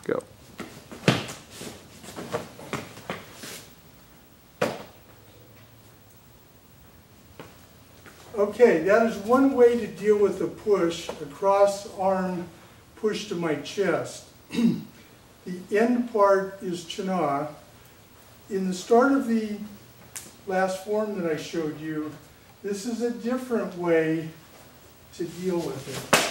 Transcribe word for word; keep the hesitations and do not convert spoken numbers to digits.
Go. Okay, that is one way to deal with the push, a cross arm push to my chest. The end part is Chinah. In the start of the last form that I showed you, this is a different way to deal with it.